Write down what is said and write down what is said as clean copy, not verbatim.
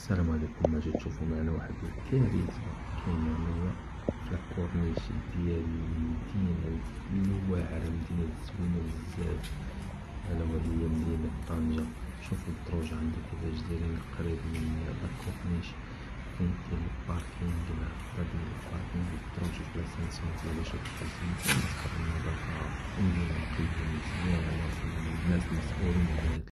السلام عليكم. ما جيت تشوفوا معنا واحد الكارثه كاينه هنايا في الكورنيش ديال مدينه الواعره، مدينه زوينه بزاف. انا وهي مدينه طنجه. شوفوا الدروج عندك كيفاش دايرين قريب من الكورنيش، فين كاين الباركينغ الهبطه ديال الباركينغ، الدروج في لاسانسيون ديالو. شوفوا النظافه، المدينه نقيه مزيانه، الناس مسؤولين على